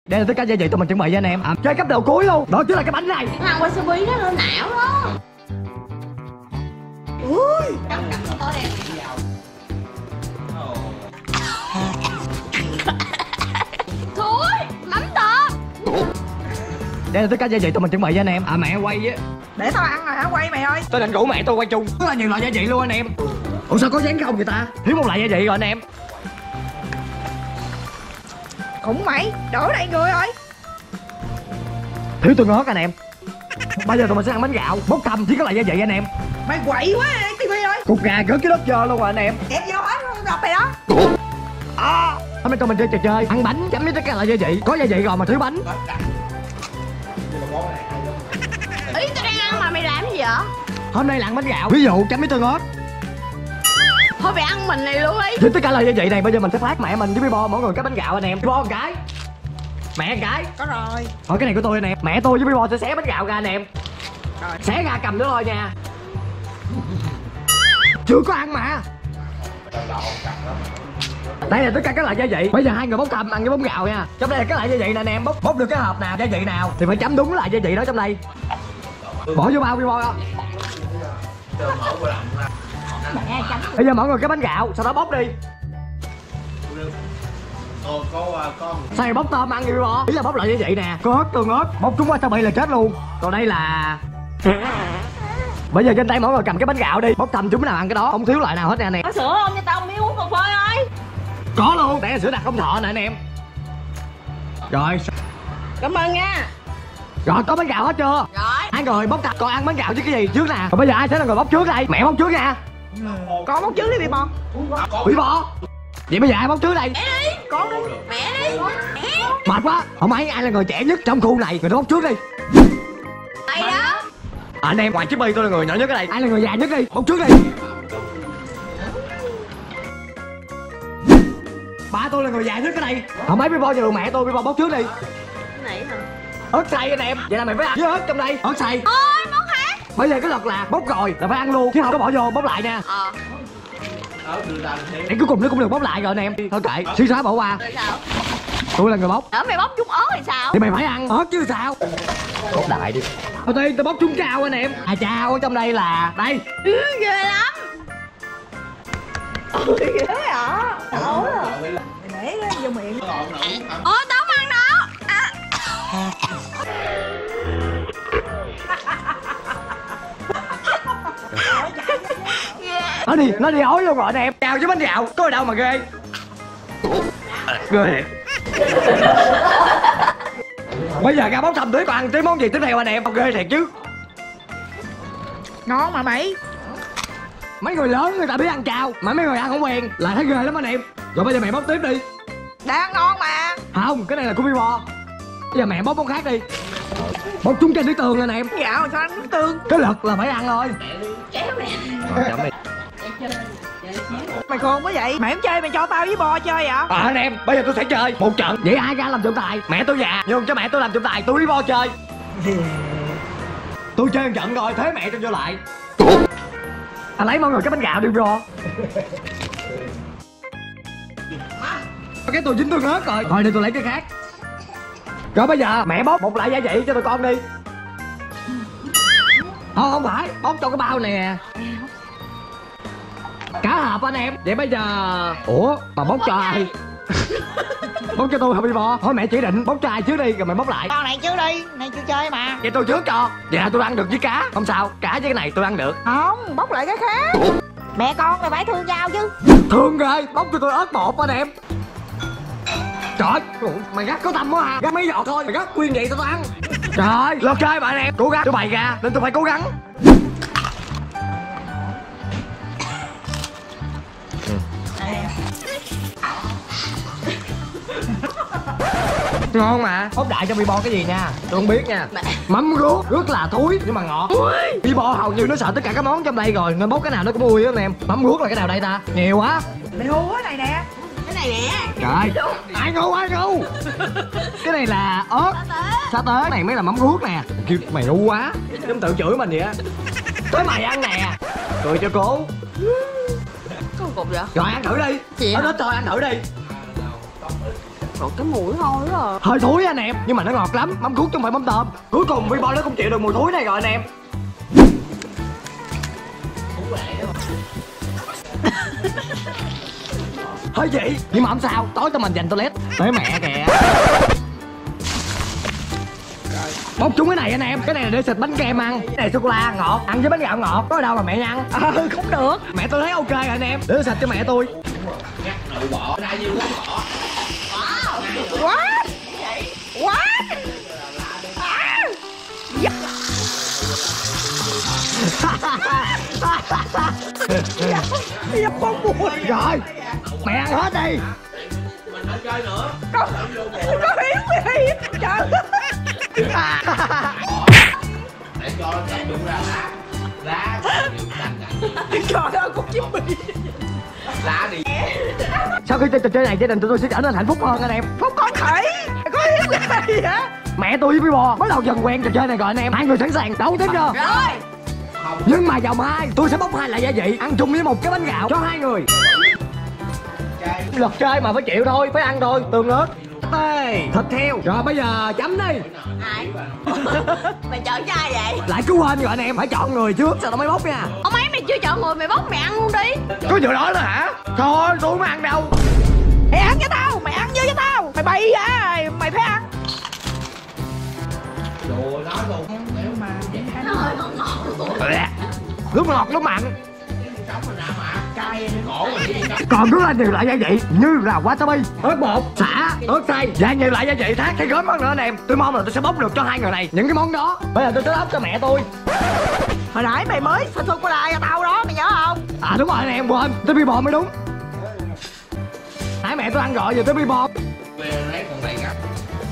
Đây là tất cả gia vị tụi mình chuẩn bị cho anh em. Chơi cấp độ cuối luôn. Đó chính là cái bánh này. Ăn wasabi nó lên não đó. Ui. Thối, mắm tôm. Đây là tất cả gia vị tụi mình chuẩn bị cho anh em. Mẹ quay á. Để tao ăn rồi hả? Quay mày ơi. Tôi định rủ mẹ tôi quay chung. Rất là nhiều loại gia vị luôn anh em. Ủa sao có dán không vậy ta? Thiếu một loại gia vị rồi anh em. Khủng mày, đổ đầy người ơi. Thiếu tương ớt anh em. Bây giờ tụi mình sẽ ăn bánh gạo. Bốc thăm chỉ có loại gia vị anh em. Mày quậy quá tivi ơi. Cục gà gớt cái đất trơn luôn rồi anh em. Kẹp vô hết luôn đọc mày đó. Hôm nay tụi mình chơi trò chơi ăn bánh chấm với tất cả loại gia vị. Có gia vị rồi mà thiếu bánh. Ý tao đang ăn mà mày làm cái gì vậy? Hôm nay là ăn bánh gạo. Ví dụ chấm với tương ớt. Thôi mày ăn mình này luôn đi. Với tất cả loại gia vị này bây giờ mình sẽ phát mẹ mình với Bibo mỗi người cái bánh gạo anh em. Bibo một cái. Mẹ một cái. Có rồi. Thôi cái này của tôi anh em. Mẹ tôi với Bibo sẽ xé bánh gạo ra anh em. Rồi. Xé ra cầm nữa thôi nha. Chưa có ăn mà. Đây là tất cả các loại gia vị. Bây giờ hai người bốc thăm ăn cái bánh gạo nha. Trong đây là các loại gia vị nè anh em. Bốc được cái hộp nào gia vị nào thì phải chấm đúng loại gia vị đó trong đây. Bỏ vô bao Bibo không? Bây giờ mọi người cái bánh gạo, sau đó bóc đi. Sao này bóc tôm ăn đi Bibo? Ý là bóc loại gia vị nè. Có ớt, tương ớt. Bóc trúng wasabi là chết luôn. Còn đây là... Bây giờ trên tay mọi người cầm cái bánh gạo đi. Bóc thăm chúng nào ăn cái đó. Không thiếu loại nào hết nè anh em. Có sữa không cho tao miếng uống cà phê ơi. Có luôn. Để sữa đặc không thọ nè anh em. Rồi. Cảm ơn nha. Rồi có bánh gạo hết chưa? Rồi. Hai người bóc thăm coi ăn bánh gạo chứ cái gì trước nè. Rồi bây giờ ai sẽ là người bóc trước đây? Mẹ bóc trước nha. Con bóc trước đi Bibo. Bibo. Vậy bây giờ ai bóc trước đây? Mẹ đi. Con đi. Mẹ đi. Mẹ. Mệt quá. Không ai là người trẻ nhất trong khu này. Người đó bóc trước đi. Mày đó. Anh em ngoài Chippy tôi là người nhỏ nhất ở đây. Ai là người già nhất đi? Bóc trước đi. Ba tôi là người già nhất ở đây. Không mấy Bibo cho được mẹ tôi. Bibo bóc trước đi. Cái này hả? Ớt xay anh em. Vậy là mày phải ăn với ớt trong đây. Ớt xay. Ôi món khác. Bây giờ cái luật là bóc rồi là phải ăn luôn chứ không có bỏ vô bóc lại nha. Để cuối cùng nó cũng được bóc lại rồi anh em. Thôi kệ, xí xóa bỏ qua. Rồi sao? Tôi là người bóc. Lỡ mày bóc trúng ớt thì sao? Thì mày phải ăn ớt chứ sao. Bóc đại đi. Đầu tiên tôi bóc trúng trao anh em. Trao ở trong đây là đây. Ghê lắm. Ghê hả? Ủa à. Mày để vô miệng. Ủa tao không ăn đó. Nó đi ói luôn rồi anh em. Chào với bánh gạo, có gì đâu mà ghê. Ghê. Bây giờ ra bóc thăm tới còn ăn tới món gì tiếp theo anh em. Ghê thiệt chứ. Ngon mà mày. Mấy người lớn người ta biết ăn chao mà mấy người ăn không quen là thấy ghê lắm anh em. Rồi bây giờ mẹ bóc tiếp đi. Đang ngon mà. Không, cái này là của Bibo. Bây giờ mẹ bóc món khác đi. Bóc trúng trên nước tương anh em. Gạo sao ăn nước tương? Cái lật là phải ăn thôi. Chéo nè. Rồi chấm đi. Mày khôn quá vậy? Mày không chơi mày cho tao với Bo chơi vậy? Anh em, bây giờ tôi sẽ chơi một trận. Vậy ai ra làm trọng tài? Mẹ tôi già, nhưng cho mẹ tôi làm trọng tài, tôi Bibo chơi. Tôi chơi một trận rồi, thế mẹ tôi vô lại. Anh lấy mọi người cái bánh gạo đi Bibo. Cái tôi dính tôi ngớt rồi. Thôi để tôi lấy cái khác. Rồi bây giờ mẹ bóc một loại gia vị cho tụi con đi. Không phải, bóc cho cái bao nè. Cả hộp anh em. Vậy bây giờ... Ủa, mà bóc cho ai? Bóc cho tôi hả Bibo? Thôi mẹ chỉ định bóc cho ai trước đi rồi mày bóc lại. Con này trước đi, này chưa chơi mà. Vậy tôi trước cho. Vậy là tôi ăn được với cá. Không sao, cá với cái này tôi ăn được. Không, bóc lại cái khác. Mẹ con mày phải thương nhau chứ. Thương rồi, bóc cho tôi ớt bột anh em. Trời ơi, mày gắt có tâm quá à. Gắt mấy giọt thôi, mày gắt quyên vậy tao ăn. Trời ơi, lột chơi mà anh em. Cố gắng, tôi bày ra nên tôi phải cố gắng. Ngon mà. Bóc đại cho Bibo cái gì nha. Tôi không biết nha. Mắm ruốc rất là thúi nhưng mà ngọt. Bibo hầu như nó sợ tất cả các món trong đây rồi nên bóc cái nào nó cũng ui á anh em. Mắm ruốc là cái nào đây ta? Nhiều quá. Mày ngu cái này nè. Cái này nè. Trời, ai ngu. Cái này là ớt sa tế. Cái này mới là mắm ruốc nè. Kêu mày ngu quá. Giống tự chửi mình vậy á. Tới mày ăn nè. Cười cho cố. Có một cục vậy? Rồi ăn thử đi. Chị Hết thôi ăn thử đi. Rồi cái mùi hôi đó à. Hơi thúi anh em, nhưng mà nó ngọt lắm. Mắm cuốn chứ không phải mắm tôm. Cuối cùng Vibo nó cũng chịu được mùi thúi này rồi anh em. Hơi vậy, nhưng mà không sao, tối tụi mình dành toilet. Tới mẹ kìa. Bóc trúng cái này anh em, cái này là để xịt bánh kem ăn. Cái này sô cô la ngọt, ăn với bánh gạo ngọt. Có ở đâu mà mẹ ăn? Cũng được. Mẹ tôi thấy ok rồi anh em, để tôi xịt cho mẹ tôi. Quá quá Dập con mùi Rồi, mẹ ăn hết đi. Mình phải chơi nữa. Có hiếm gì trời. Để cho nó đụng ra lá Trời ơi con chim bì. lá đi. Sau khi chơi trò chơi này, gia đình tụi tôi sẽ trở nên hạnh phúc hơn anh em. Phúc con khỉ. Có hiếm gì hả? Mẹ tôi với Vibo bắt đầu dần quen trò chơi này rồi anh em. Hai người sẵn sàng đấu tiếp chưa? Rồi. Nhưng mà vòng 2 tôi sẽ bóc 2 loại gia vị ăn chung với một cái bánh gạo cho 2 người. Luật chơi mà phải chịu thôi, phải ăn thôi. Tương ớt, thịt heo. Rồi bây giờ chấm đi. Ai? Mày chọn cho ai vậy? Lại cứ quên rồi anh em, phải chọn người trước sau đó mới bóc nha. Ông ấy mày chưa chọn người mày bóc mày ăn luôn đi. Có vụ đó nữa hả? Thôi tôi không ăn đâu. Mày ăn với tao, mày ăn với tao. Mày bay ra, mày phải ăn. Đồ nói luôn. Nếu mà Nó hơi ngọt ngọt. Lúc ngọt lúc mặn. sống mình nào mà cay khổ mà gì đó. Còn rất là nhiều loại gia vị như là wasabi, ớt bột, sả, ớt xay và nhiều loại gia vị khác thấy gớm hơn nữa anh em. Tôi mong là tôi sẽ bóc được cho hai người này những cái món đó. Bây giờ tôi sẽ bóc cho mẹ tôi. Hồi nãy mày mới xịt sô cô la cho tao đó, mày nhớ không? À đúng rồi anh em, quên, tới Vibo mới đúng. Nãy mẹ tôi ăn rồi, giờ tới Vibo. Về lấy con này gấp.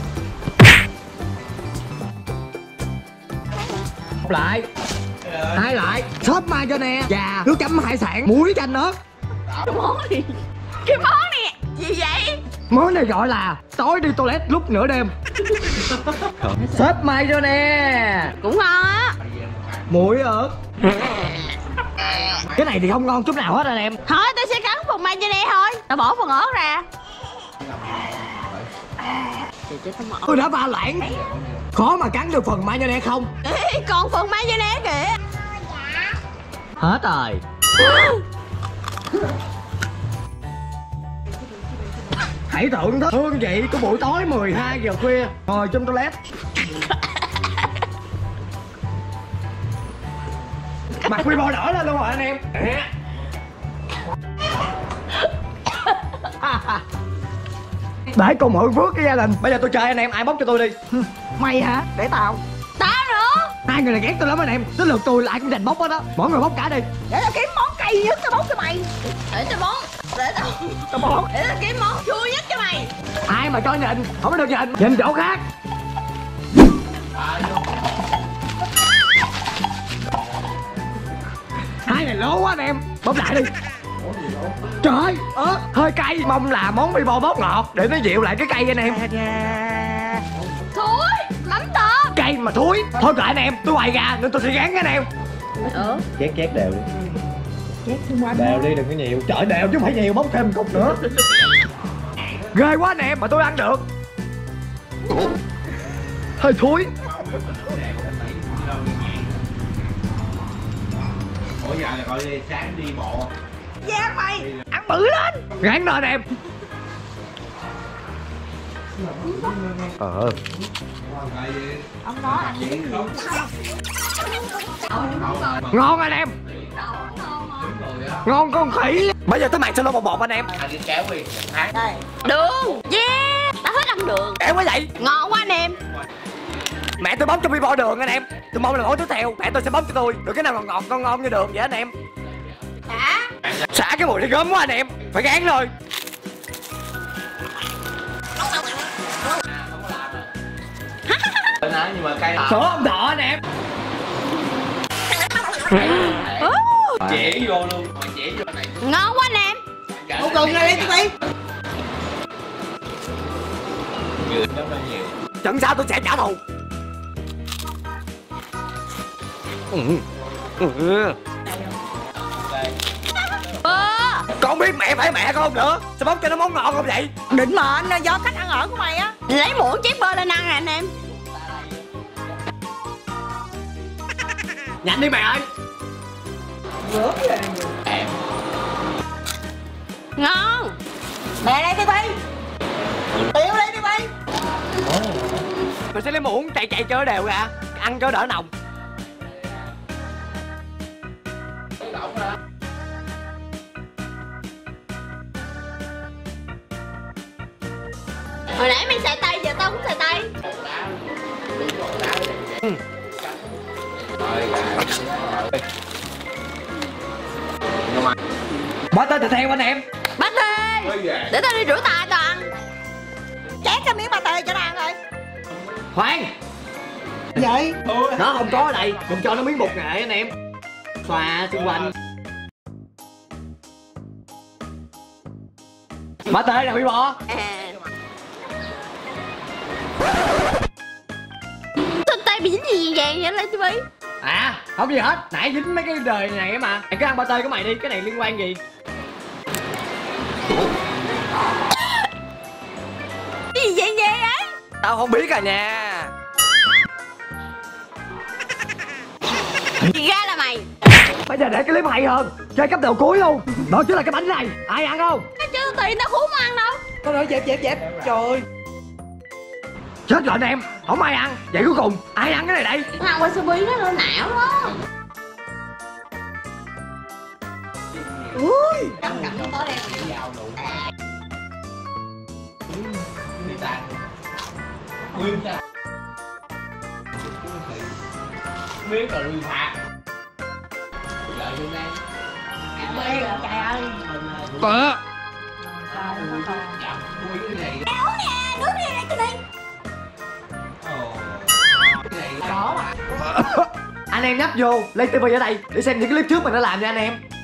Một lại, hai lại, sốt mai cho nè và nước chấm hải sản, muối chanh ớt. Cái món gì? Cái món này gì vậy? Món này gọi là tối đi toilet lúc nửa đêm. Sốt mai cho nè, Cũng ngon á. muối ớt. Cái này thì không ngon chút nào hết anh em. Thôi tôi sẽ cắn phần mai cho đây thôi. Tao bỏ phần ớt ra. Tôi đã pha loãng, khó mà cắn được phần mai cho nè không. Ê, còn phần mai cho nè kìa. Hết rồi. Hãy thưởng thức hương vị của buổi tối 12 giờ khuya ngồi trong toilet. Mặt Vibo đỏ lên luôn rồi anh em. Để cùng hưởng phước cái gia đình. Bây giờ tôi chơi anh em, ai bóc cho tôi đi. Mày hả? Để tao. Tao nữa. Hai người này ghét tôi lắm anh em. Tới lượt tôi là ai cũng giành bóc hết đó. Mỗi người bóc cả đi. Để tao kiếm món cay nhất tao bóc cho mày. Để tao bón. Để tao bón. Để tao kiếm món chua nhất cho mày. Ai mà cho nhìn, không có được nhìn. Nhìn chỗ khác. Hai này lố quá anh em. Bóc lại đi. Trời ơi, hơi cay. Mong là món Vibo bóc ngọt để nó dịu lại cái cay anh em. Thúi, mắm tôm. Cay mà thúi. Thôi kệ anh em, tôi hoài gà nên tôi sẽ gán anh em. Chét đều đi. Chét xung quanh. Đều đi, đừng có nhiều. Trời đều chứ không phải nhiều, bóc thêm một cục nữa. Ghê quá anh em mà tôi ăn được. Hơi thúi. Ủa giờ là gọi đi sáng đi bộ. Giang mày, ăn bự lên. Gán đó anh em. Ông đó ăn gì? Ngon anh em. Ngon con khỉ. Bây giờ tới màn solo 1-1 anh em. Anh đi kéo đi. Tháng. Đường. Yeah. Tao thích ăn đường. Kéo quá vậy. Ngon quá anh em. Mẹ tôi bóc cho Vibo đường anh em. Tôi mong là món tiếp theo mẹ tôi sẽ bóc cho tôi được cái nào ngọt ngọt ngon ngon như đường vậy anh em. Xả cái mùi nó gớm quá anh em. Phải gán thôi. Nói nhưng mà cay Sữa ông đỏ anh em. Chẻ vô luôn. Mà chẻ vô này. Ngon quá anh em. Một đường ra đi tụi bay. Nhiều lắm là nhiều. Trận sau tôi sẽ trả thù. Con biết mẹ phải mẹ con nữa, sao bóc cho nó món ngon không vậy? Định mệnh do cách ăn ở của mày á. Lấy muỗng chép bơ lên ăn nè anh em. Nhanh đi mày ơi. Ngon. Mẹ đây đi Bi. Tiểu đi đi Bi. Mình sẽ lấy muỗng chạy chạy cho nó đều ra, ăn cho đỡ nồng. Hồi nãy mày xài tay, giờ tao cũng xài tay. Bắt tới thịt heo anh em. Bắt đi. Để tao đi rửa tay tao ăn. Chét cái miếng ba tê cho nó ăn rồi. Khoan, Vậy nó không có ở đây, mình cho nó miếng bột nghệ anh em. Xoa xung quanh. Bả tê nè Huy bò. Tên tay bị dính gì vàng vậy lên TV? À, không gì hết, nãy dính mấy cái đời này mà. Mày cứ ăn ba tê của mày đi, cái này liên quan gì? Cái gì vậy vậy? Tao không biết à nha. Thì ra là mày. Bây giờ để cái clip hay hơn, chơi cấp đầu cuối luôn. Đó chính là cái bánh này, ai ăn không? Nó chưa tiền tao khốn ăn đâu. con nói dẹp. Trời. Chết rồi anh em, không ai ăn. Vậy cuối cùng, ai ăn cái này đây? Ăn wasabi nó lên não đó. Ui. Đi tàn nguyên ra miếng rồi nguyên phạt lợi luôn đây Mê rồi trời ơi. Bữa Nước đi ra cho đi. anh em nhấp vô, lấy tivi ở đây để xem những clip trước mình đã làm nha anh em.